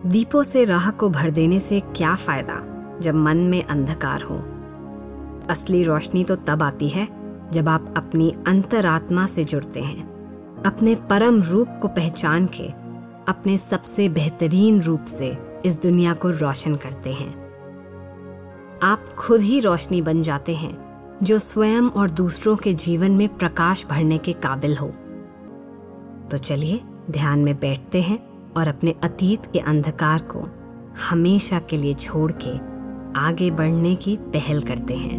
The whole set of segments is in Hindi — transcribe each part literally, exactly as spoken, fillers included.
दीपों से राह को भर देने से क्या फायदा जब मन में अंधकार हो। असली रोशनी तो तब आती है जब आप अपनी अंतरात्मा से जुड़ते हैं, अपने परम रूप को पहचान के अपने सबसे बेहतरीन रूप से इस दुनिया को रोशन करते हैं। आप खुद ही रोशनी बन जाते हैं जो स्वयं और दूसरों के जीवन में प्रकाश भरने के काबिल हो। तो चलिए ध्यान में बैठते हैं और अपने अतीत के अंधकार को हमेशा के लिए छोड़ के आगे बढ़ने की पहल करते हैं।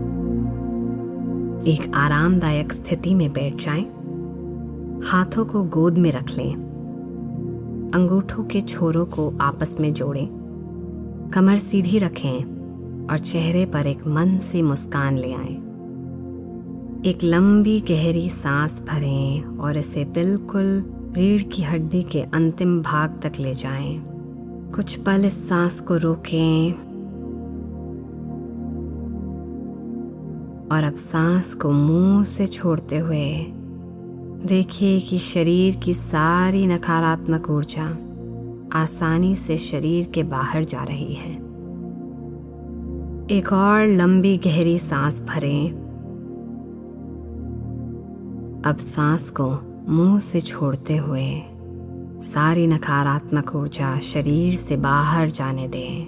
एक आरामदायक स्थिति में बैठ जाएं, हाथों को गोद में रख लें, अंगूठों के छोरों को आपस में जोड़ें, कमर सीधी रखें और चेहरे पर एक मन सी मुस्कान ले आएं। एक लंबी गहरी सांस भरें और इसे बिल्कुल रीढ़ की हड्डी के अंतिम भाग तक ले जाएं। कुछ पल इस सांस को रोकें और अब सांस को मुंह से छोड़ते हुए देखिए कि शरीर की सारी नकारात्मक ऊर्जा आसानी से शरीर के बाहर जा रही है। एक और लंबी गहरी सांस भरें। अब सांस को मुंह से छोड़ते हुए सारी नकारात्मक ऊर्जा शरीर से बाहर जाने दें।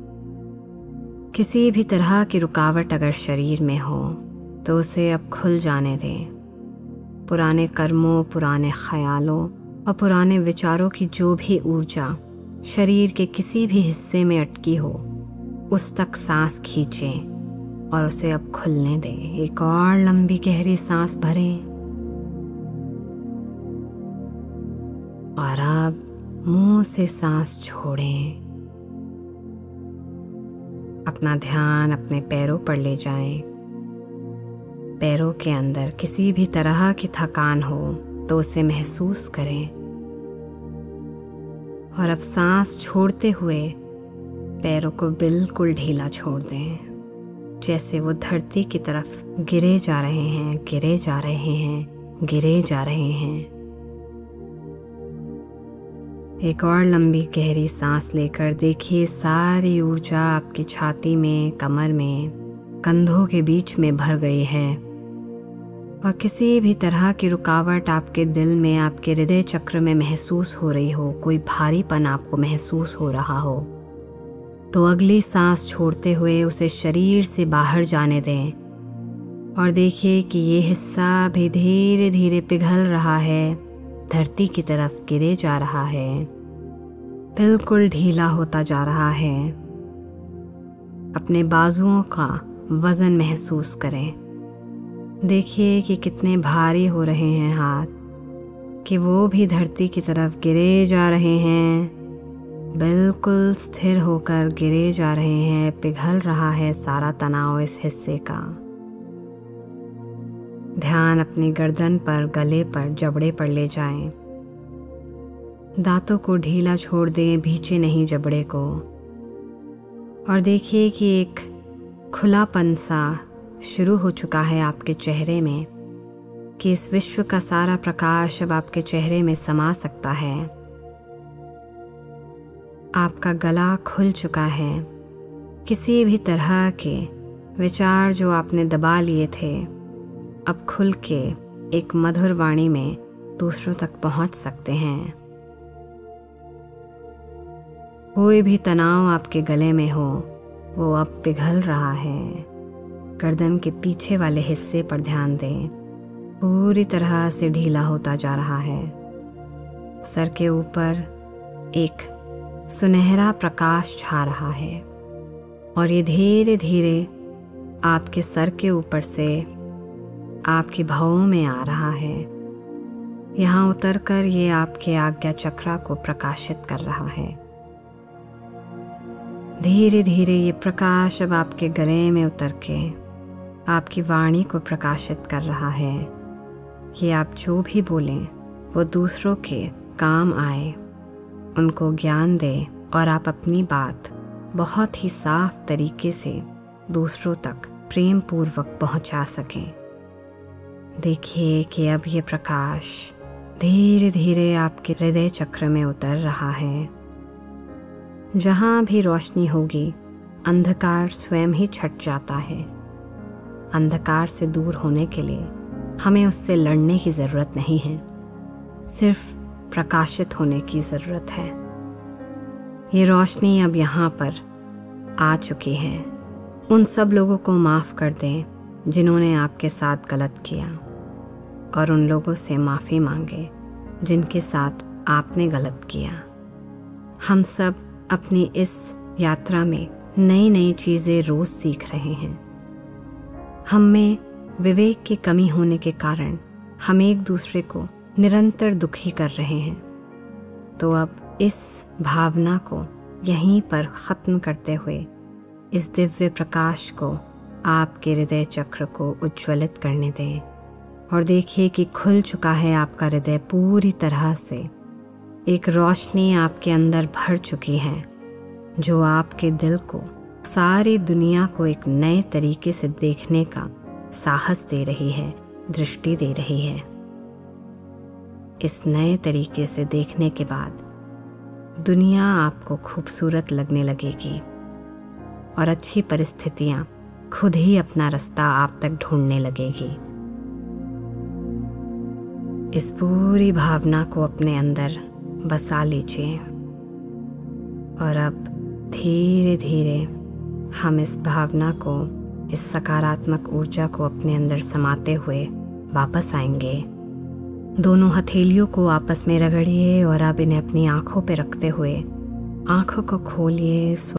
किसी भी तरह की रुकावट अगर शरीर में हो तो उसे अब खुल जाने दें। पुराने कर्मों, पुराने ख्यालों और पुराने विचारों की जो भी ऊर्जा शरीर के किसी भी हिस्से में अटकी हो उस तक सांस खींचें और उसे अब खुलने दें। एक और लंबी गहरी सांस भरें और अब मुंह से सांस छोड़ें। अपना ध्यान अपने पैरों पर ले जाएं। पैरों के अंदर किसी भी तरह की थकान हो तो उसे महसूस करें और अब सांस छोड़ते हुए पैरों को बिल्कुल ढीला छोड़ दें, जैसे वो धरती की तरफ गिरे जा रहे हैं, गिरे जा रहे हैं, गिरे जा रहे हैं। एक और लंबी गहरी सांस लेकर देखिए सारी ऊर्जा आपकी छाती में, कमर में, कंधों के बीच में भर गई है और किसी भी तरह की रुकावट आपके दिल में, आपके हृदय चक्र में महसूस हो रही हो, कोई भारीपन आपको महसूस हो रहा हो तो अगली सांस छोड़ते हुए उसे शरीर से बाहर जाने दें और देखिए कि ये हिस्सा भी धीरे धीरे पिघल रहा है, धरती की तरफ गिरे जा रहा है, बिल्कुल ढीला होता जा रहा है। अपने बाजुओं का वजन महसूस करें। देखिए कि कितने भारी हो रहे हैं हाथ, कि वो भी धरती की तरफ गिरे जा रहे हैं, बिल्कुल स्थिर होकर गिरे जा रहे हैं। पिघल रहा है सारा तनाव इस हिस्से का। ध्यान अपनी गर्दन पर, गले पर, जबड़े पर ले जाएं। दांतों को ढीला छोड़ दें, भींचे नहीं जबड़े को और देखिए कि एक खुलापन सा शुरू हो चुका है आपके चेहरे में, कि इस विश्व का सारा प्रकाश अब आपके चेहरे में समा सकता है। आपका गला खुल चुका है। किसी भी तरह के विचार जो आपने दबा लिए थे अब खुल के एक मधुर वाणी में दूसरों तक पहुंच सकते हैं। कोई भी तनाव आपके गले में हो वो अब पिघल रहा है। गर्दन के पीछे वाले हिस्से पर ध्यान दें, पूरी तरह से ढीला होता जा रहा है। सर के ऊपर एक सुनहरा प्रकाश छा रहा है और ये धीरे धीरे आपके सर के ऊपर से आपकी भौं में आ रहा है। यहाँ उतरकर ये आपके आज्ञा चक्र को प्रकाशित कर रहा है। धीरे धीरे ये प्रकाश अब आपके गले में उतर के आपकी वाणी को प्रकाशित कर रहा है कि आप जो भी बोलें वो दूसरों के काम आए, उनको ज्ञान दे और आप अपनी बात बहुत ही साफ तरीके से दूसरों तक प्रेम पूर्वक पहुंचा सकें। देखिए कि अब ये प्रकाश धीरे धीरे आपके हृदय चक्र में उतर रहा है जहाँ भी रोशनी होगी अंधकार स्वयं ही छट जाता है। अंधकार से दूर होने के लिए हमें उससे लड़ने की ज़रूरत नहीं है, सिर्फ प्रकाशित होने की ज़रूरत है। ये रोशनी अब यहाँ पर आ चुकी है। उन सब लोगों को माफ़ कर दें जिन्होंने आपके साथ गलत किया, और उन लोगों से माफ़ी मांगे जिनके साथ आपने गलत किया। हम सब अपनी इस यात्रा में नई नई चीज़ें रोज़ सीख रहे हैं। हम में विवेक की कमी होने के कारण हम एक दूसरे को निरंतर दुखी कर रहे हैं। तो अब इस भावना को यहीं पर ख़त्म करते हुए इस दिव्य प्रकाश को आपके हृदय चक्र को उज्ज्वलित करने दें, और देखिए कि खुल चुका है आपका हृदय पूरी तरह से। एक रोशनी आपके अंदर भर चुकी है जो आपके दिल को, सारी दुनिया को एक नए तरीके से देखने का साहस दे रही है, दृष्टि दे रही है। इस नए तरीके से देखने के बाद दुनिया आपको खूबसूरत लगने लगेगी और अच्छी परिस्थितियाँ खुद ही अपना रास्ता आप तक ढूंढने लगेगी। इस पूरी भावना को अपने अंदर बसा लीजिए, और अब धीरे धीरे हम इस भावना को, इस सकारात्मक ऊर्जा को अपने अंदर समाते हुए वापस आएंगे। दोनों हथेलियों को आपस में रगड़िए और अब इन्हें अपनी आँखों पे रखते हुए आँखों को खोलिए।